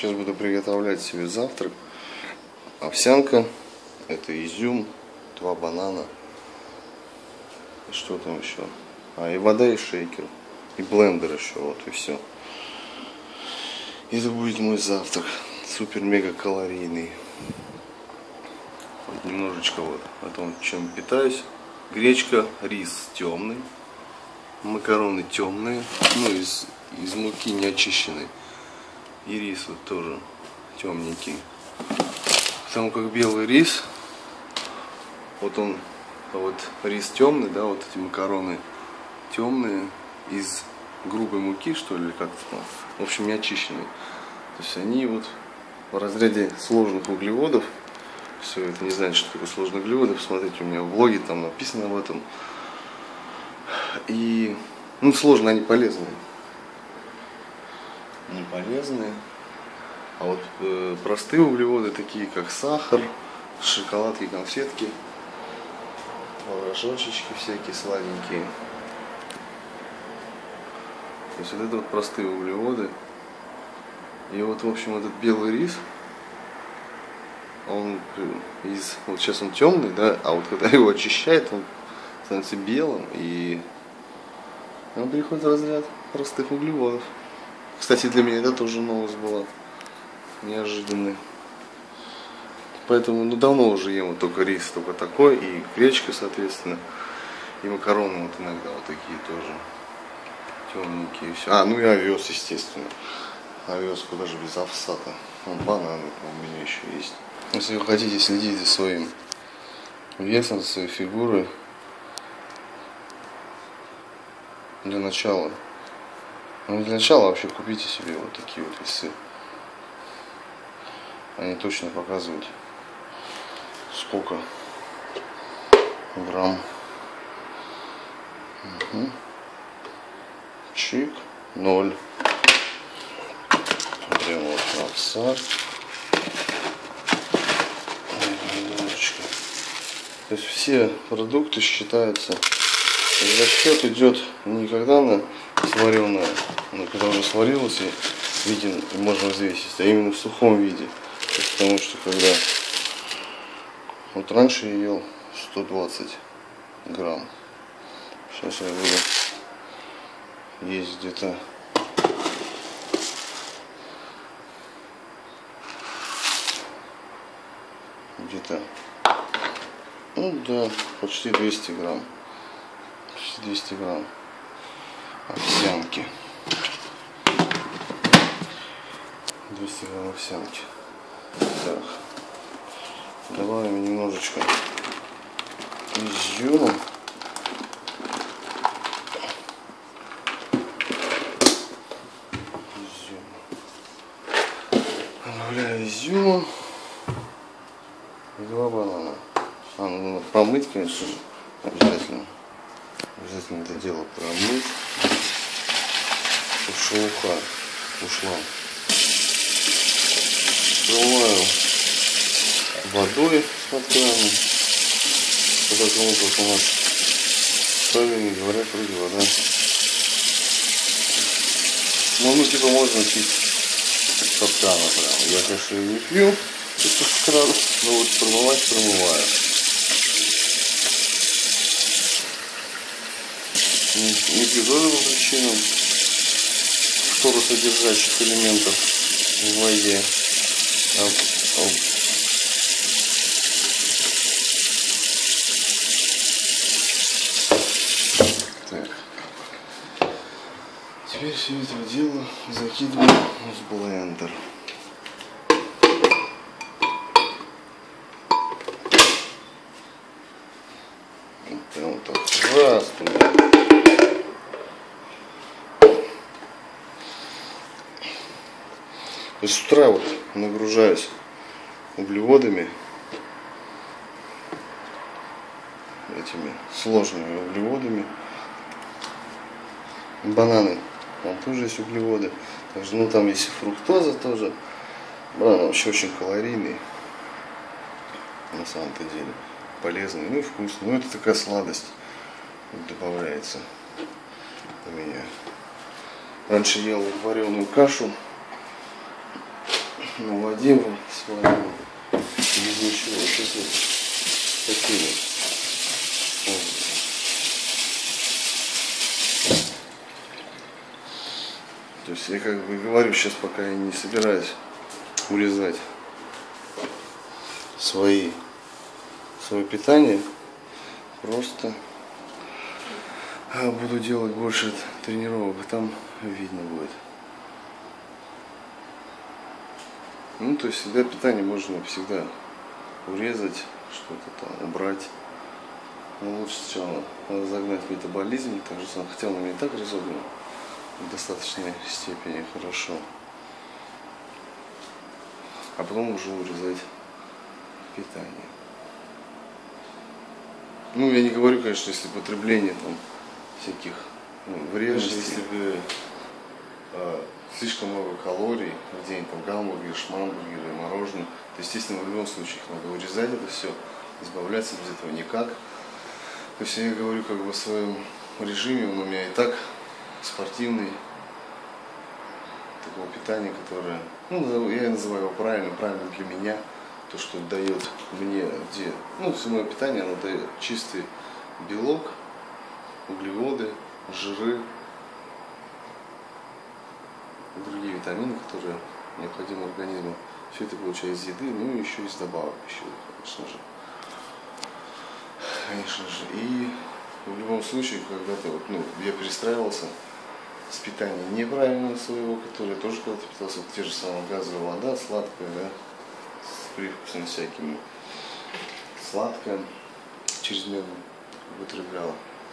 Сейчас буду приготовлять себе завтрак. Овсянка, это изюм, 2 банана. И что там еще? И вода, и шейкер. И блендер еще, вот и все. Это будет мой завтрак. Супер-мега калорийный. Вот немножечко вот о том, чем питаюсь. Гречка, рис темный. Макароны темные. Ну, из муки не очищенной. И рис вот тоже темненький. Потому как белый рис, вот он, вот рис темный, да, вот эти макароны темные, из грубой муки, что ли, как-то там, в общем, не очищенные. То есть они вот в разряде сложных углеводов. Все это не знаю, что такое сложные углеводы. Посмотрите, у меня в блоге там написано об этом. И, ну, сложно, они полезные. Не полезные. А вот простые углеводы, такие как сахар, шоколадки, конфетки, рожочечки всякие сладенькие. То есть вот это вот простые углеводы. И вот, в общем, этот белый рис, он вот сейчас он темный, да, а вот когда его очищает, он становится белым, и он переходит в разряд простых углеводов. Кстати, для меня это тоже новость была. Неожиданный. Поэтому, ну, давно уже ем вот только рис, только такой, и гречка, соответственно, и макароны вот иногда вот такие тоже темненькие. Все. Ну и овес, естественно. Овес, куда же без овса-то? Бананы у меня еще есть. Если вы хотите следить за своим весом, за своей фигурой, для начала вообще купите себе вот такие вот весы. Они точно показывают, сколько грамм. Угу. Чик, 0. Прям вот овса. То есть все продукты считаются. Расчет идет не когда на сваренное, но когда уже сварилось и виден, и можно взвесить, а именно в сухом виде. Потому что когда вот раньше я ел 120 грамм, сейчас я буду есть где-то ну да, почти 200 грамм, почти 200 грамм овсянки, 200 грамм овсянки. Так, добавим немножечко изюма. Добавляю изюма и 2 банана. Ну, промыть, конечно же, обязательно. Обязательно это дело промыть, чтобы шелуха ушла. Промываю водой с крана. Потому как у нас правильно говорят, вроде вода. Ну, типа можно пить из-под крана прям. Я, конечно, не пью из-под крана, но вот промываю. Не пью тоже по причинам фторосодержащих элементов в воде. Так. Теперь все это дело закидываю в блендер. Прям так раз. То есть с утра вот нагружаюсь углеводами, этими сложными углеводами. Бананы, там тоже есть углеводы. Также, ну, там есть и фруктоза тоже. Банан вообще очень калорийный, на самом-то деле. Полезный, ну и вкусный. Ну, это такая сладость добавляется у меня. Раньше ел вареную кашу наводим с вами без ничего. Сейчас вот такие вот. То есть я как бы говорю, сейчас пока я не собираюсь урезать свое питание, просто буду делать больше тренировок, и там видно будет. Ну, то есть всегда питание можно всегда урезать, что-то там убрать. Но лучше сначала разогнать метаболизм, так же самое, хотя он у меня и так разогнан в достаточной степени хорошо. А потом уже урезать питание. Ну, я не говорю, конечно, если потребление там всяких вредностей, если бы слишком много калорий в день, там гамбургеры, шмамбургеры, мороженое, то, естественно, в любом случае их надо урезать это все, избавляться без этого никак. То есть я говорю как бы о своем режиме, он у меня и так спортивный, такого питания, которое, ну, я называю его правильно для меня, то, что дает мне, где, ну, все мое питание, оно дает чистый белок, углеводы, жиры, другие витамины, которые необходимы организму. Все это получаю из еды, ну и еще из добавок пищевых, конечно же. И в любом случае, когда-то вот, я перестраивался с питанием неправильного своего, которое тоже когда-то питался, те же самые газовая вода, сладкая, да, с привкусами всякими, сладкое, чрезмерно употреблял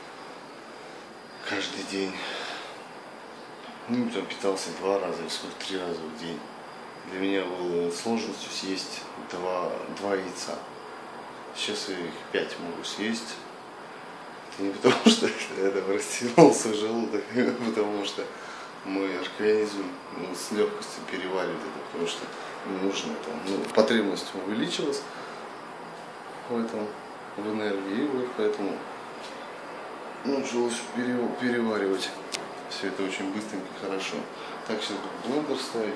каждый день. Ну, там питался 2 раза или сколько, 3 раза в день. Для меня было сложностью съесть 2 яйца. Сейчас я их 5 могу съесть. Это не потому, что это растянул свой желудок, а потому что мой организм с легкостью переваривает это, потому что нужно там, потребность увеличилась в энергии, и вот поэтому началось переваривать все это очень быстренько, хорошо. Так, сейчас буду блендер ставить.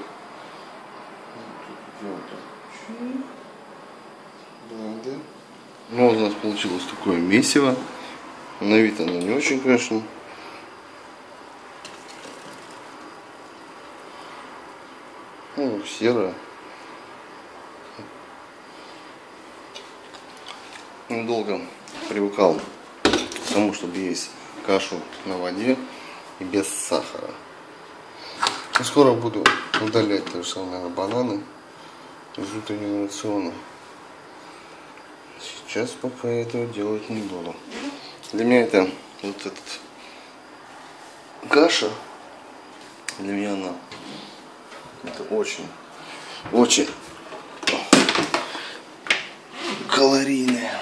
Блендер. Ну, у нас получилось такое месиво. На вид оно не очень, конечно. Ну, серое. Долго привыкал к тому, чтобы есть кашу на воде и без сахара. И скоро буду удалять то же самое, наверное, бананы из утреннего рациона. Сейчас пока я этого делать не буду. Для меня это вот этот каша, для меня она это очень калорийная.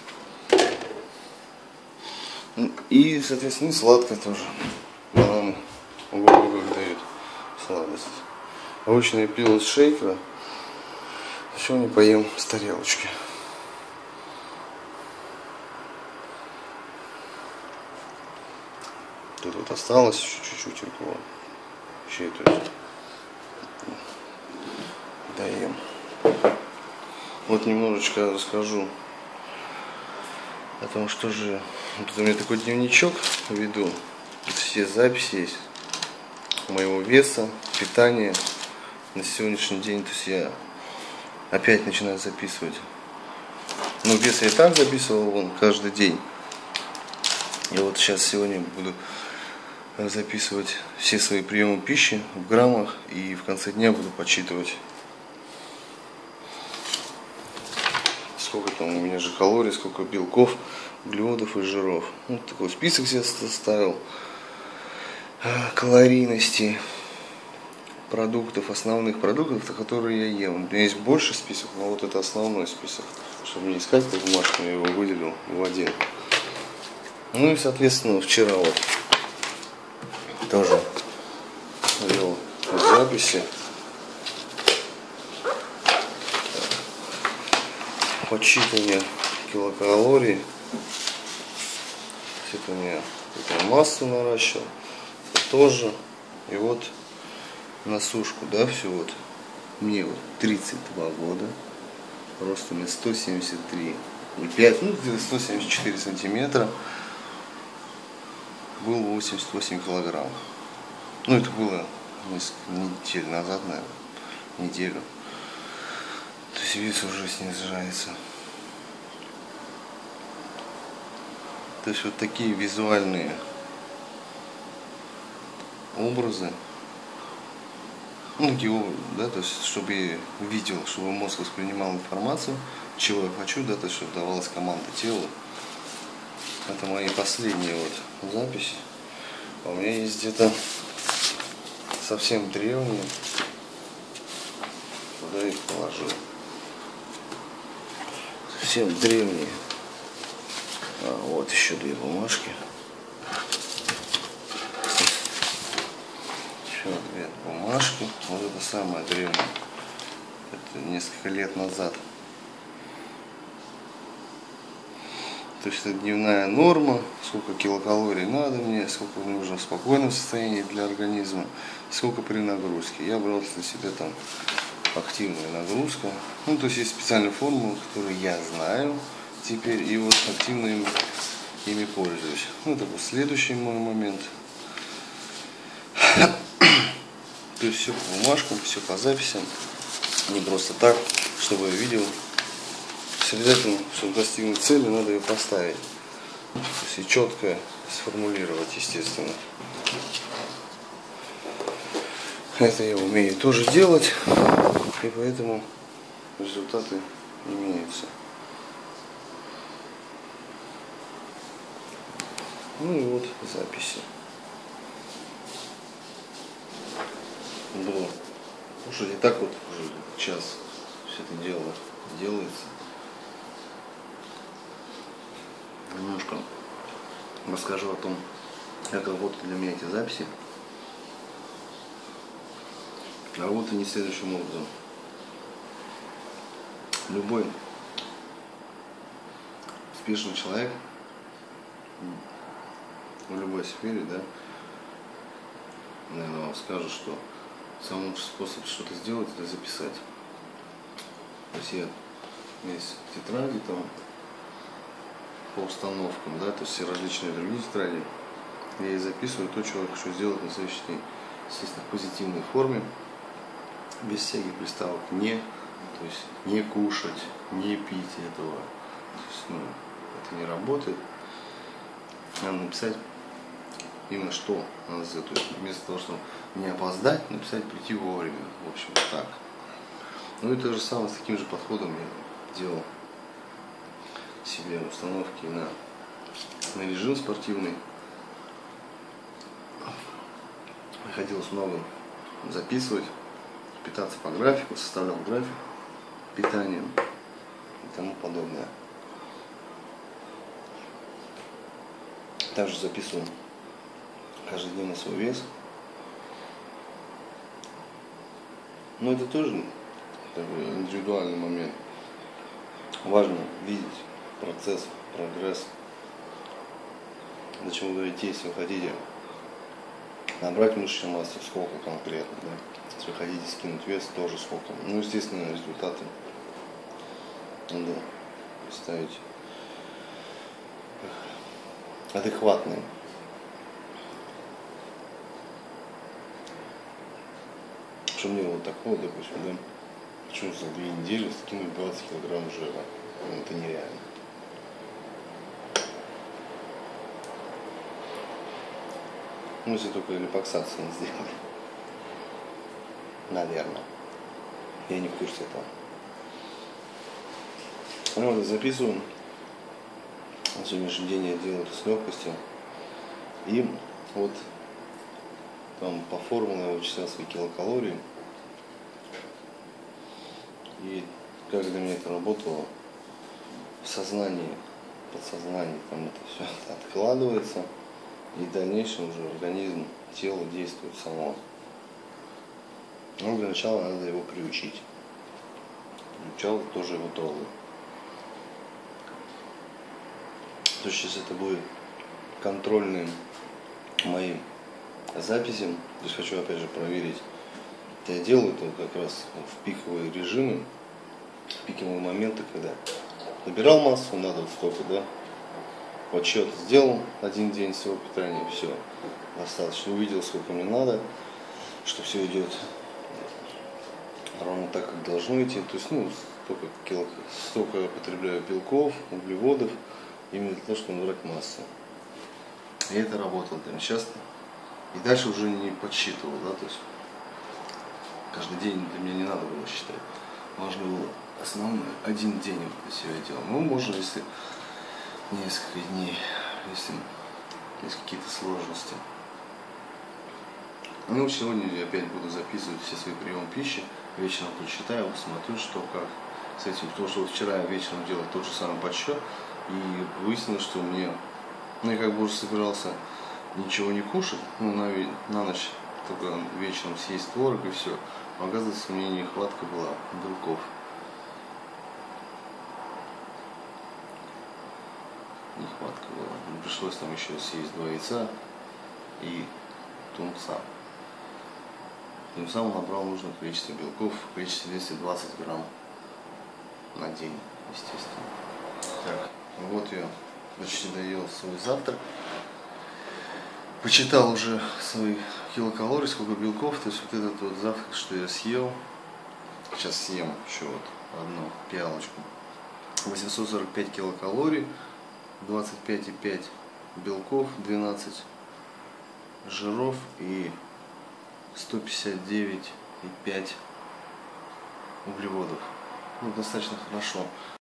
И, соответственно, сладкое тоже. Бананы как дают сладость. Обычно я пил из шейкера. Сегодня поем с тарелочки. Тут вот осталось еще чуть-чуть только еще это доем. Вот немножечко расскажу о том, что же. Вот у меня такой дневничок веду. Тут все записи есть моего веса, питания на сегодняшний день. То есть я опять начинаю записывать. Ну, вес я и так записывал вон каждый день. И вот сейчас сегодня буду записывать все свои приемы пищи в граммах, и в конце дня буду подсчитывать, сколько там у меня же калорий, сколько белков, углеводов и жиров. Вот такой список я составил калорийности продуктов, основных продуктов, которые я ем. У меня есть больше список, но вот это основной список. Чтобы не искать по бумажкам, я его выделил в один. Ну и, соответственно, вчера вот тоже вел записи. Подсчитывание килокалорий. Это у меня массу наращивал. Это тоже. И вот на сушку, да, все вот Мне вот 32 года, рост у меня 173,5, ну где-то 174 сантиметра, был 88 килограмм. Ну это было несколько недель назад, наверное, неделю. То есть вес уже снижается. То есть вот такие визуальные образы, ну, да, то есть чтобы видел, чтобы мозг воспринимал информацию, чего я хочу, да, то есть чтобы давалась команда телу. Это мои последние вот записи. А у меня есть где-то совсем древние. Куда их положил? Совсем древние. А, вот еще две бумажки. Еще две бумажки. Вот это самое древнее. Это несколько лет назад. То есть это дневная норма, сколько килокалорий надо мне, сколько нужно в спокойном состоянии для организма, сколько при нагрузке. Я брал на себя там активную нагрузку. Ну, то есть есть специальные формулы, которые я знаю теперь, и вот активно ими пользуюсь. Ну, это вот следующий мой момент. То есть все по бумажкам, все по записям, не просто так, чтобы я видел. Обязательно, чтобы достигнуть цели, надо ее поставить. То есть и четко сформулировать, естественно. Это я умею тоже делать, и поэтому результаты имеются. Ну и вот записи. Было. Ну что, и так вот уже час все это дело делается. Немножко расскажу о том, как работают для меня эти записи. Работают они следующим образом. Любой успешный человек в любой сфере, да, наверное, вам скажет, что самый лучший способ что-то сделать, это записать. То есть есть тетради там по установкам, да, то есть все различные другие тетради. Я и записываю то, что я хочу сделать на следующий день. Естественно, в позитивной форме, без всяких приставок «не», то есть не кушать, не пить этого. То есть, ну, это не работает. Надо написать именно что надо сделать. То есть вместо того, чтобы не опоздать, написать прийти вовремя. В общем, так. Ну и то же самое с таким же подходом я делал себе установки на режим спортивный. Приходилось много записывать, питаться по графику, составлял график питания и тому подобное. Также записываю каждый день на свой вес. Но это тоже такой индивидуальный момент. Важно видеть процесс, прогресс. До чего дойти, если вы хотите набрать мышечную массу, сколько конкретно, да? Если вы хотите скинуть вес, тоже сколько. Ну, естественно, результаты надо ставить адекватные. Что мне вот такого, допустим, да, хочу за 2 недели скинуть 20 килограмм жира. Это нереально. Ну, если только липоксацию не сделали. Наверное. Я не в курсе этого. Ну, вот записываю. На сегодняшний день я делаю это с легкостью. И вот там по формуле я вычислял свои килокалории. И как для меня это работало в сознании, подсознании, там это все откладывается. И в дальнейшем уже организм, тело действует само. Но для начала надо его приучить. Приучал тоже его трогаю. То есть сейчас это будет контрольным моим записям. То есть хочу опять же проверить Я делаю это как раз в пиковые режимы, в пиковые моменты, когда набирал массу, надо вот столько, да, подсчет сделал, один день своего питания, все, достаточно, увидел, сколько мне надо, что все идет ровно так, как должно идти, то есть, ну, столько я потребляю белков, углеводов, именно для того, чтобы набрать массу. И это работало там часто. И дальше уже не подсчитывал, да, то есть каждый день для меня не надо было считать. Важно было основное, один день вот все я делал. Ну, можно, если несколько дней, если есть какие-то сложности. Ну, сегодня я опять буду записывать все свои приемы пищи. Вечером посчитаю, посмотрю, что как с этим. Потому что вот вчера я вечером делал тот же самый подсчет. И выяснилось, что мне, ну, я как бы уже собирался ничего не кушать, ну, на ночь только вечером съесть творог и все. Но оказывается, мне нехватка была белков. Нехватка была. Мне пришлось там еще съесть 2 яйца и тунца. Тем самым набрал нужное количество белков, в количестве 220 грамм на день, естественно. Так, вот я почти доел свой завтрак. Почитал уже свои килокалории, сколько белков, то есть вот этот вот завтрак, что я съел, сейчас съем еще вот одну пиалочку, 845 килокалорий, 25,5 белков, 12 жиров и 159,5 углеводов. Ну, достаточно хорошо.